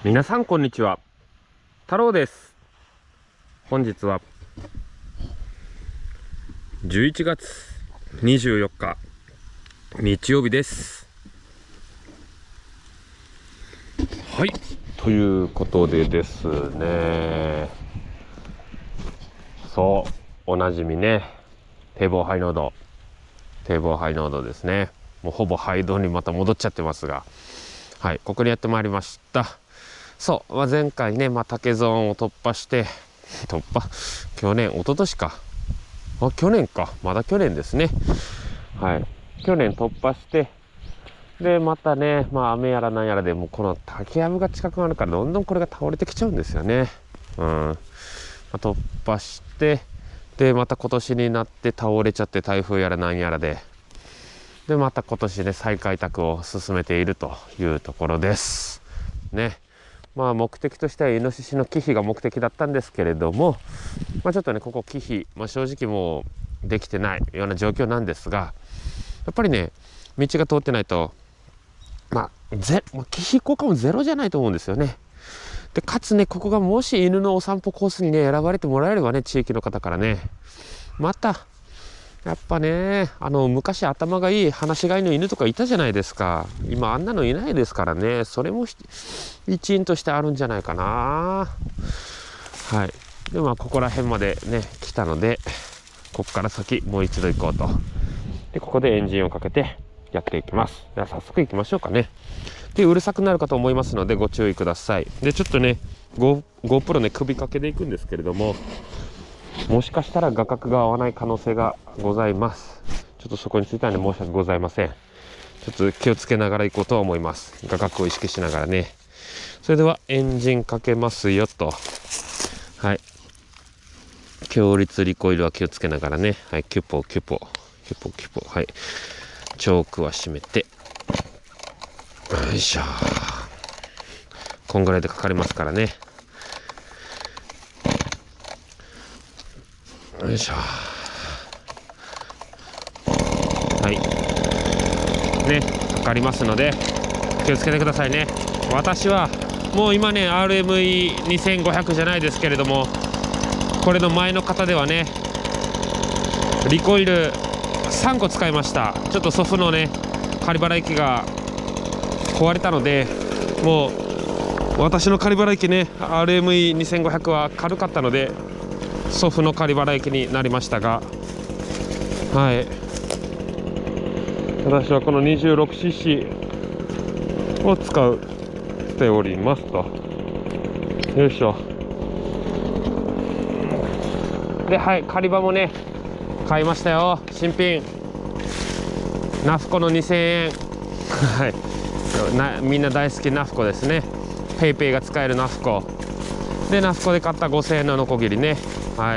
皆さんこんにちは、太郎です。本日は11月24日日曜日です。はい、ということでですね、そうおなじみね、堤防廃農道ですね。もうほぼ廃道にまた戻っちゃってますが、はい、ここにやってまいりました。そう、前回ね、竹ゾーンを突破して去年、一昨年か、去年か、まだ去年ですね。はい、去年突破して、でまたね、雨やらなんやらでもうこの竹やぶが近くなるからどんどんこれが倒れてきちゃうんですよね。突破して、でまた今年になって倒れちゃって、台風やらなんやらでまた今年ね再開拓を進めているというところですね。目的としてはイノシシの忌避が目的だったんですけれども、ちょっとねここ忌避、正直もうできてないような状況なんですが、やっぱりね道が通ってないと忌避効果もゼロじゃないと思うんですよね。でかつね、ここがもし犬のお散歩コースにね選ばれてもらえればね、地域の方からね、またやっぱね、昔頭がいい放し飼いの犬とかいたじゃないですか。今あんなのいないですからね。それも一因としてあるんじゃないかな。はい。でここら辺までね来たので、ここから先もう一度行こうと。でここでエンジンをかけてやっていきます。では早速行きましょうかね。でうるさくなるかと思いますのでご注意ください。でちょっとね GoPro ね首掛けでいくんですけれども、もしかしたら画角が合わない可能性がございます。ちょっとそこについてはね申し訳ございません。ちょっと気をつけながら行こうとは思います。画角を意識しながらね。それではエンジンかけますよと。はい、強烈リコイルは気をつけながらね。はい、キュポキュポキュポキュポ。はい、チョークは閉めて、よいしょ。こんぐらいでかかりますからね。よいしょ。はいね、かかりますので気をつけてくださいね。私はもう今ね RME2500 じゃないですけれども、これの前の方ではねリコイル3個使いました。ちょっと祖父のね仮払い機が壊れたので、もう私の仮払い機ね RME2500 は軽かったので祖父の仮払い機になりましたが、はい、私はこの 26cc を使っておりますと。よいしょ。ではい、狩り場もね買いましたよ。新品ナフコの2000円はいみんな大好きナフコですね。ペイペイが使えるナフコで、ナフコで買った5000円のノコギリね。はい、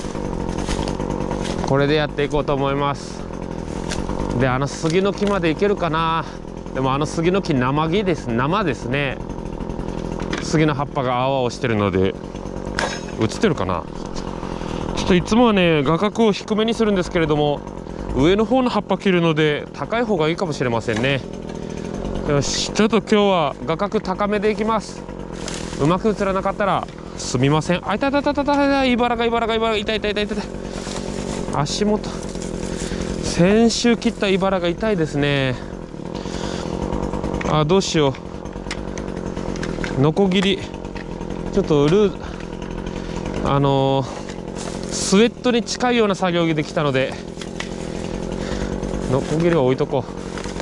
これでやっていこうと思います。で杉の木までいけるかな。でも杉の木生ですね。杉の葉っぱが青々してるので映ってるかな。ちょっといつもはね画角を低めにするんですけれども、上の方の葉っぱ切るので高い方がいいかもしれませんね。よし、ちょっと今日は画角高めでいきます。うまく映らなかったらすみません。あ、いたいたいたいた、いばらが痛い足元、先週切ったいばらが痛いですね。どうしよう。ノコギリちょっとスウェットに近いような作業着できたのでノコギリは置いとこ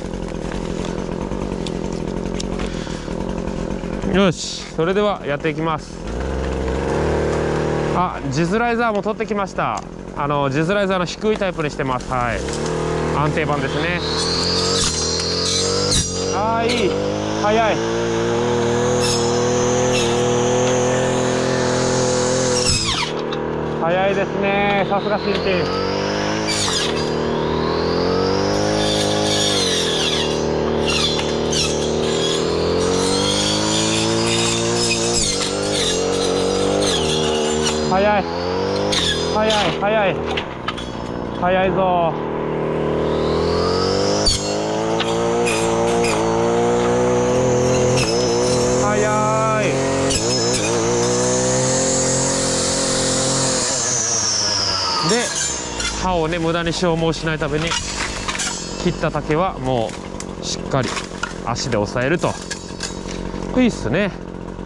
う。よし、それではやっていきます。ジズライザーも取ってきました。ジズライザーの低いタイプにしてます。はい、安定版ですね。いい、早い。早いですね、さすが新品。早い早いぞ。早をね無駄に消耗しないために、切った竹はもうしっかり足で押さえるといいっすね。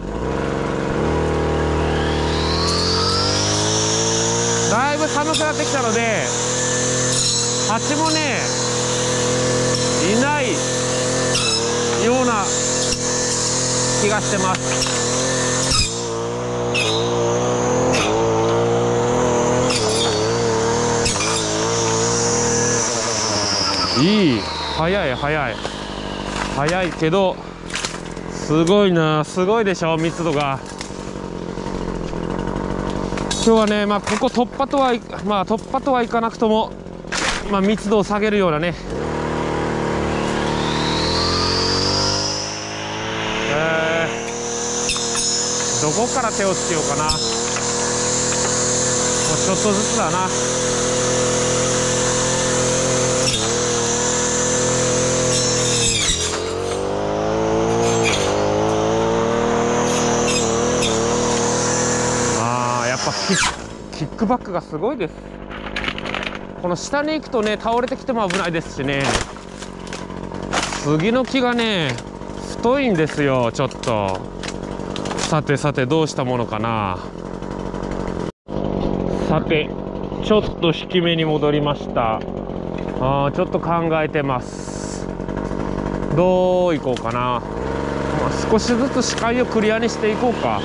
だいぶ寒くなってきたので、蜂もねいないような気がしてます。いい、早い早い早いけど、すごいな、すごいでしょ、密度が。今日はね、ここ突破とは突破とはいかなくとも、密度を下げるようなね、どこから手をつけようかな。もうちょっとずつだな。やっぱキックバックがすごいです。この下に行くとね、倒れてきても危ないですしね。杉の木がね太いんですよ、ちょっと。さてさて、どうしたものかな。さて、ちょっと低めに戻りました。ちょっと考えてます。どういこうかな。少しずつ視界をクリアにしていこうか。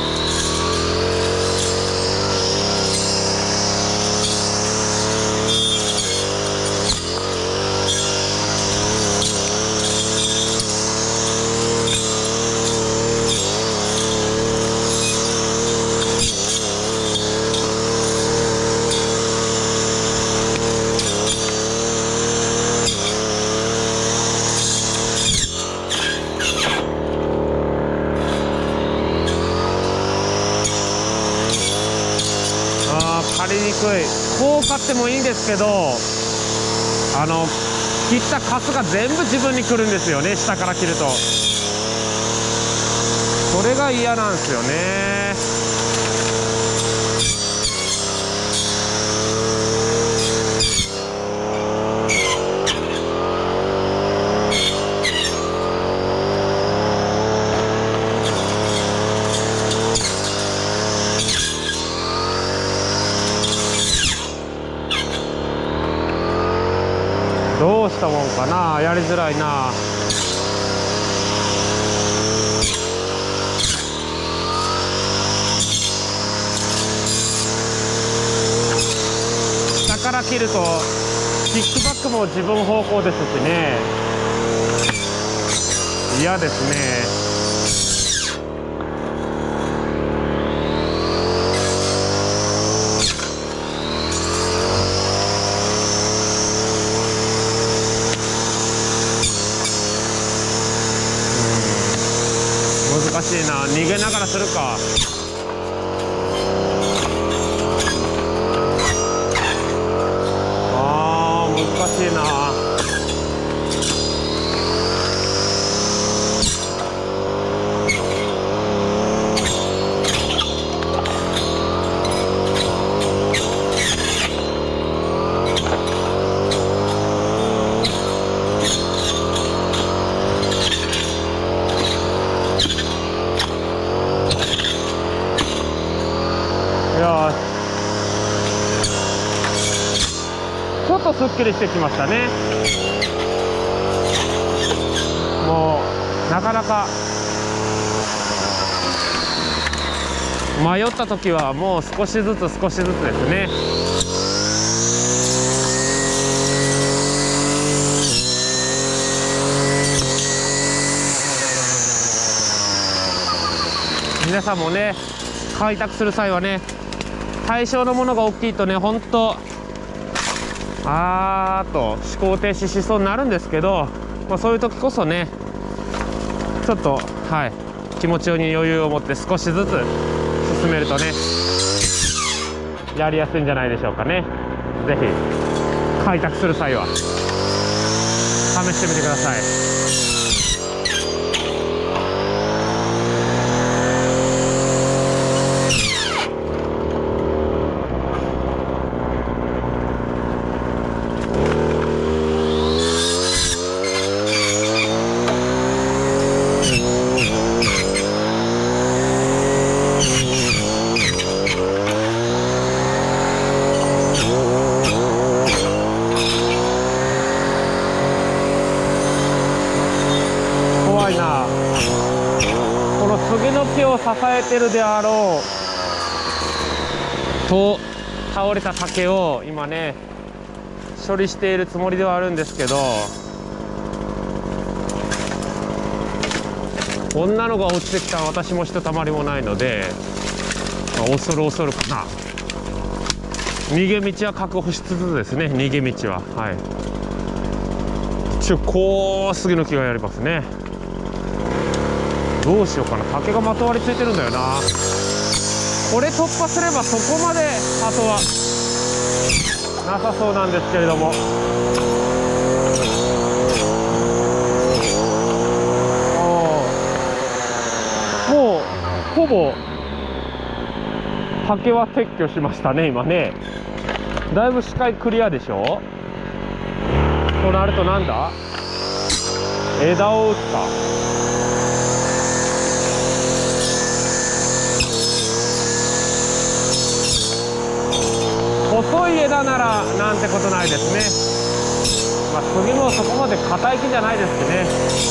借りにくい。こう買ってもいいんですけど、切ったカスが全部自分に来るんですよね、下から切ると。それが嫌なんですよね。どうしたもんかな、やりづらいな。下から切るとキックバックも自分方向ですしね、嫌ですね。難しいな。逃げながらするか。難しいな。ちょっとすっきりしてきましたね。もうなかなか迷った時はもう少しずつ少しずつですね。皆さんもね、開拓する際はね、対象のものが大きいとね、本当と思考停止しそうになるんですけど、そういう時こそね、ちょっと気持ちに余裕を持って少しずつ進めるとね、やりやすいんじゃないでしょうかね。是非開拓する際は試してみてください。 杉の木を支えてるであろうと倒れた竹を今ね処理しているつもりではあるんですけど、こんなのが落ちてきたら私もひとたまりもないので、恐る恐るかな。逃げ道は確保しつつですね、逃げ道は。はい、こう杉の木がやりますね。どうしようかな。竹がまとわりついてるんだよな。これ突破すればそこまであとはなさそうなんですけれども、もうほぼ竹は撤去しましたね今ね。だいぶ視界クリアでしょ。となるとなんだ、枝を打った。細い枝ならなんてことないですね。杉もそこまで硬い木じゃないですしね。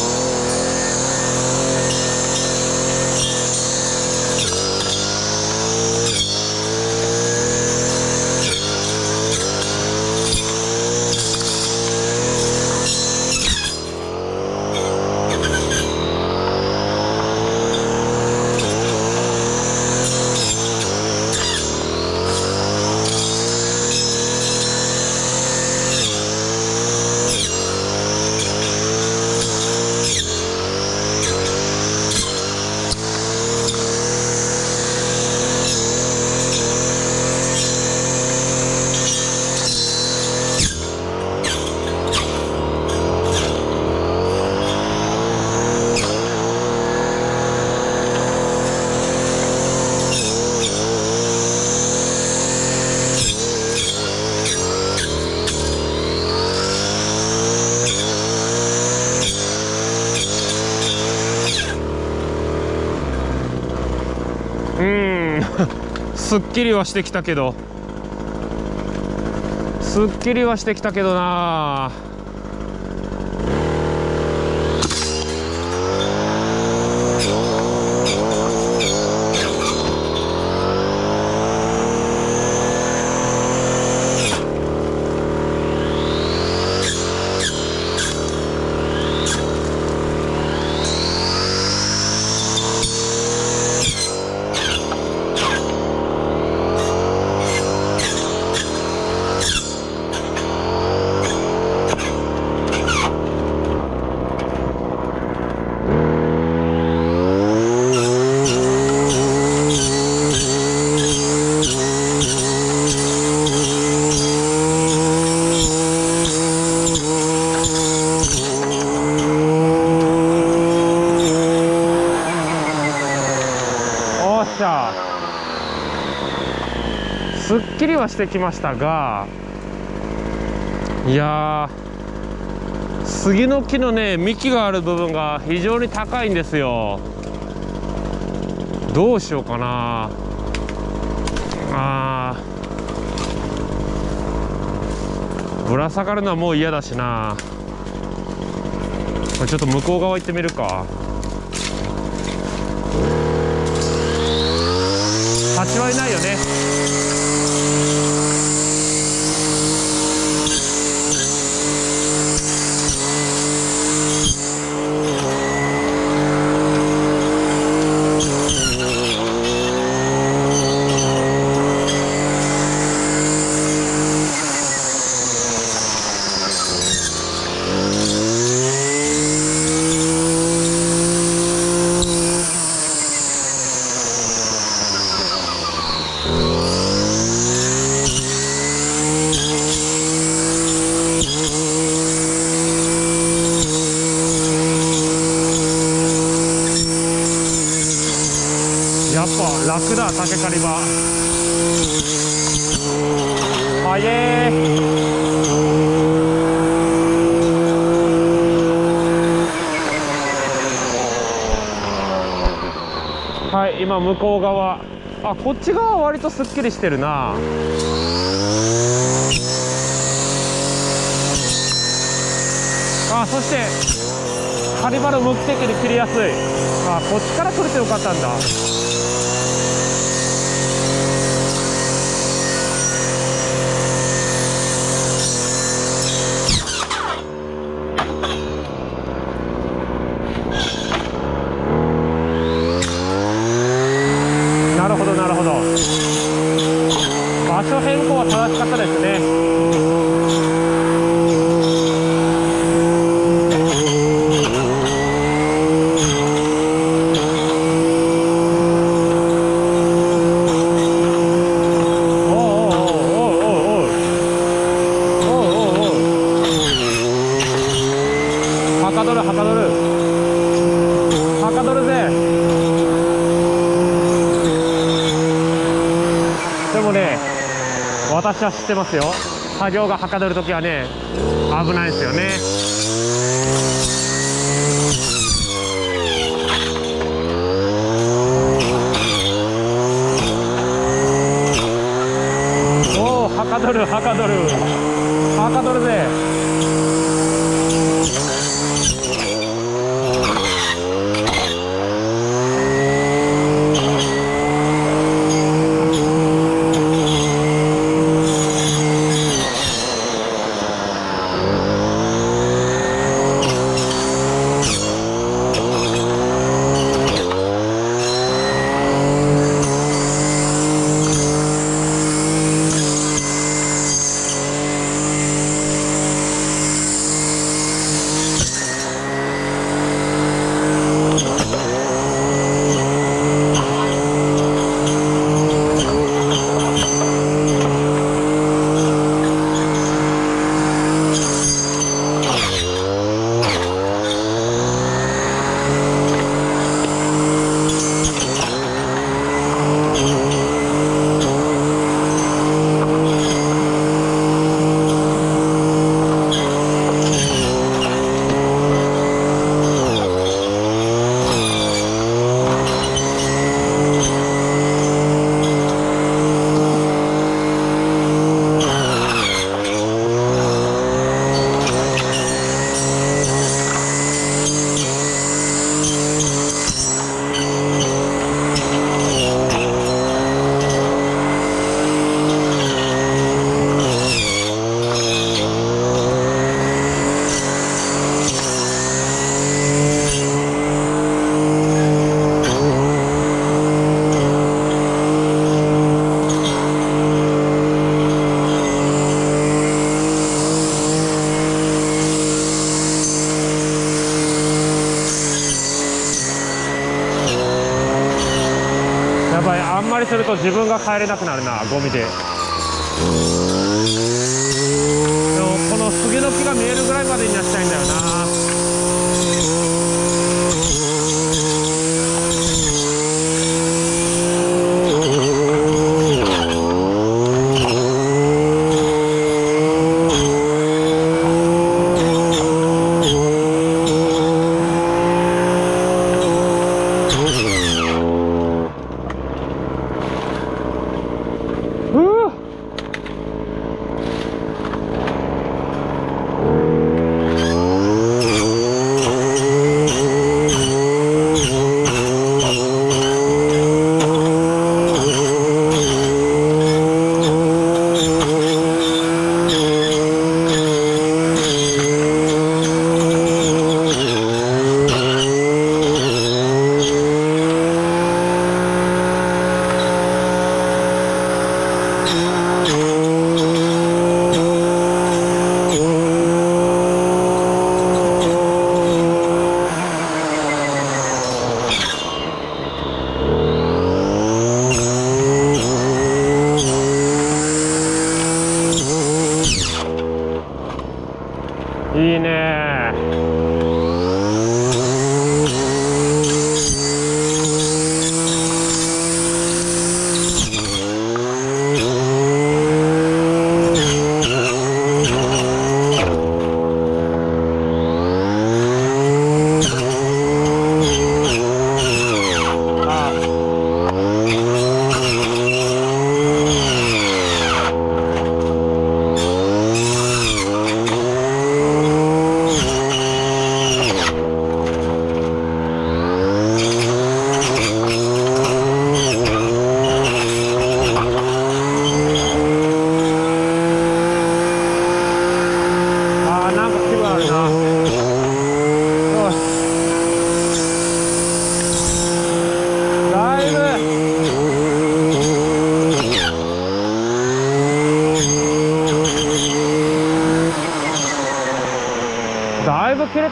すっきりはしてきたけど、な。すっきりはしてきましたが、いやー、杉の木のね幹がある部分が非常に高いんですよ。どうしようかな。ぶら下がるのはもう嫌だしな。ちょっと向こう側行ってみるか。蜂はいないよね。やっぱ楽だ、竹刈り場。早えはい、今向こう側、こっち側は割とすっきりしてるな。そして刈り場の向き的に切りやすい。 あ、こっちから取れてよかったんだ。なるほどなるほど。場所変更は正しかったですね。はかどるはかどるはかどるぜ。でもね、私は知ってますよ。作業がはかどるときはね、危ないですよね。おお、はかどるはかどるはかどるぜ。やばい、あんまりすると自分が帰れなくなるな、ゴミで。でもこの杉の木が見えるぐらいまでにはしたいんだよな。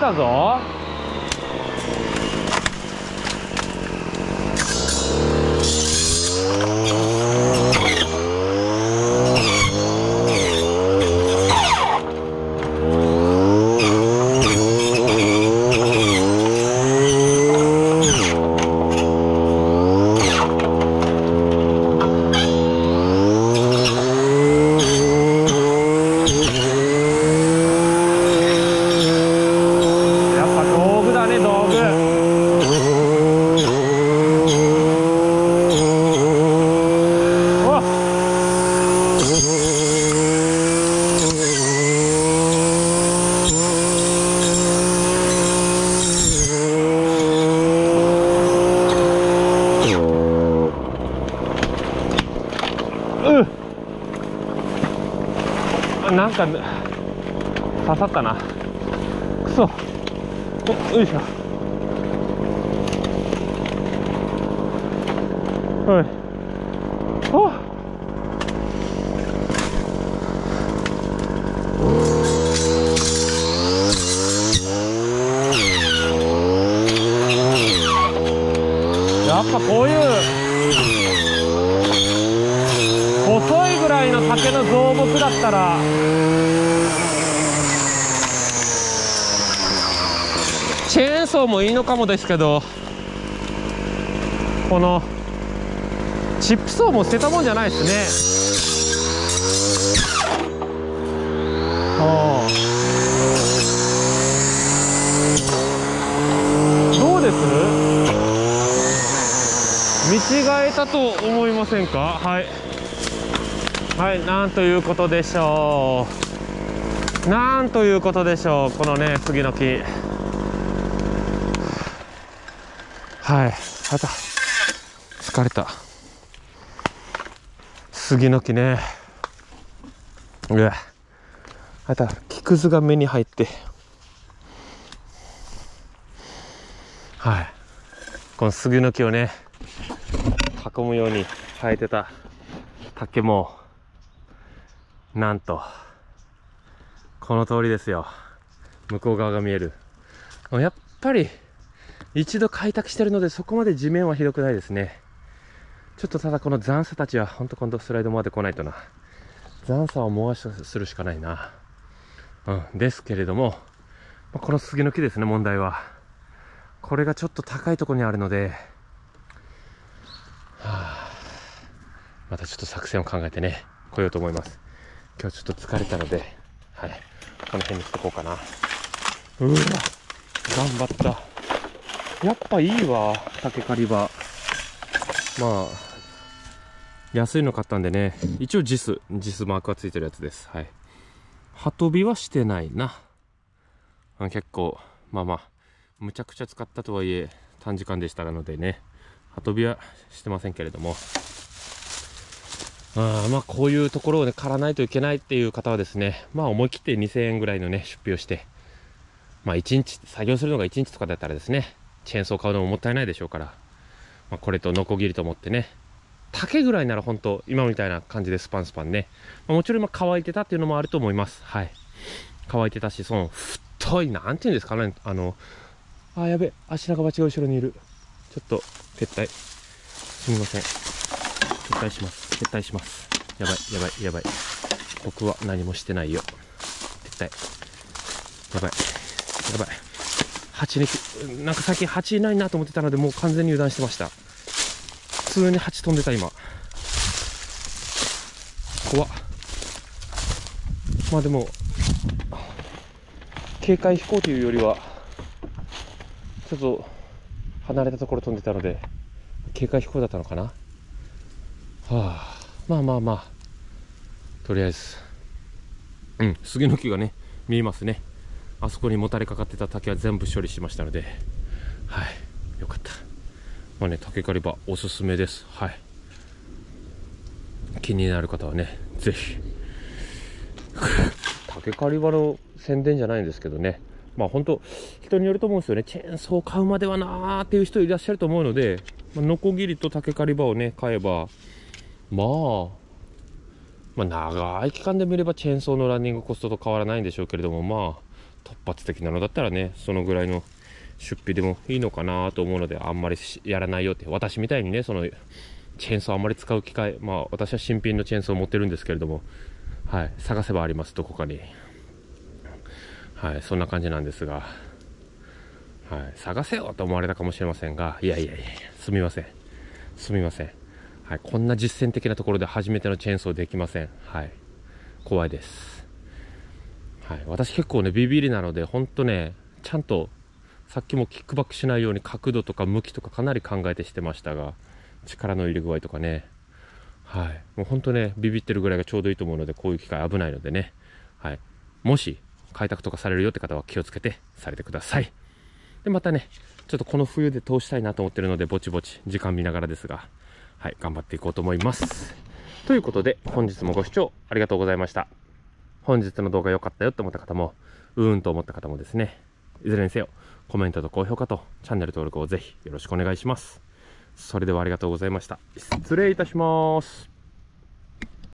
たぞ。なんか刺さったな。くそ。よいしょ。はい。あ。やっぱこういう細いぐらいの竹の造木だったらチェーンソーもいいのかもですけど、このチップソーも捨てたもんじゃないですね。どうです？見違えたと思いませんか？はいはい、なんということでしょう。なんということでしょう。このね、杉の木。はい、あた、疲れた。杉の木ね。うわ、あた、木くずが目に入って。はい、この杉の木をね、囲むように生えてた竹も、なんとこの通りですよ。向こう側が見える。やっぱり一度開拓してるので、そこまで地面はひどくないですね。ちょっとただこの残差たちはほんと今度スライドまで来ないとな。残差を猛足するしかないな。ですけれども、この杉の木ですね。問題はこれがちょっと高いところにあるので、またちょっと作戦を考えてね来ようと思います。今日ちょっと疲れたので、はい、この辺にしておこうかな。うわ、頑張った。やっぱいいわ、竹刈り場。まあ安いの買ったんでね、一応JISマークがついてるやつです。はい、葉飛びはしてないな。結構まあまあむちゃくちゃ使ったとはいえ短時間でしたのでね、葉飛びはしてませんけれども、まあこういうところをね刈らないといけないっていう方はですね、まあ思い切って2000円ぐらいのね出費をして、まあ1日作業するのが1日とかだったらですね、チェーンソー買うのももったいないでしょうから、これとノコギリと思ってね、竹ぐらいなら本当今みたいな感じでスパンスパンね、もちろん今乾いてたっていうのもあると思います。はい、乾いてたし、その太いなんていうんですかね、やべ、足長鉢が後ろにいる。ちょっと撤退、すみません、撤退します。撤退します。やばいやばいやばい、僕は何もしてないよ。撤退。やばいやばい、蜂になんか最近蜂いないなと思ってたので、もう完全に油断してました。普通に蜂飛んでた今。怖っ。まあでも警戒飛行というよりはちょっと離れたところ飛んでたので警戒飛行だったのかな。まあまあまあ、とりあえず杉の木がね見えますね。あそこにもたれかかってた竹は全部処理しましたので、はい、よかった。まあね、竹刈り場おすすめです。はい、気になる方はねぜひ竹刈り場の宣伝じゃないんですけどね、まあ本当人によると思うんですよね。チェーンソー買うまではなーっていう人いらっしゃると思うので、ノコギリと竹刈り場をね買えば、まあ長い期間で見ればチェーンソーのランニングコストと変わらないんでしょうけれども、まあ突発的なのだったらね、そのぐらいの出費でもいいのかなと思うので、あんまりやらないよって。私みたいにね、そのチェーンソーあんまり使う機会、まあ私は新品のチェーンソーを持ってるんですけれども、はい、探せばあります、どこかに。はい、そんな感じなんですが、はい、探せよと思われたかもしれませんが、いやいやいや、すみません。すみません。はい、こんな実践的なところで初めてのチェーンソーできません。はい、怖いです。はい、私結構ね、ビビりなので、ほんとね、ちゃんと、さっきもキックバックしないように角度とか向きとかかなり考えてしてましたが、力の入れ具合とかね、はい、もうほんとね、ビビってるぐらいがちょうどいいと思うので、こういう機会危ないのでね、はい、もし開拓とかされるよって方は気をつけてされてください。で、またね、ちょっとこの冬で通したいなと思ってるので、ぼちぼち時間見ながらですが、はい、頑張っていこうと思います。ということで、本日もご視聴ありがとうございました。本日の動画良かったよって思った方も、と思った方もですね、いずれにせよ、コメントと高評価とチャンネル登録をぜひよろしくお願いします。それではありがとうございました。失礼いたします。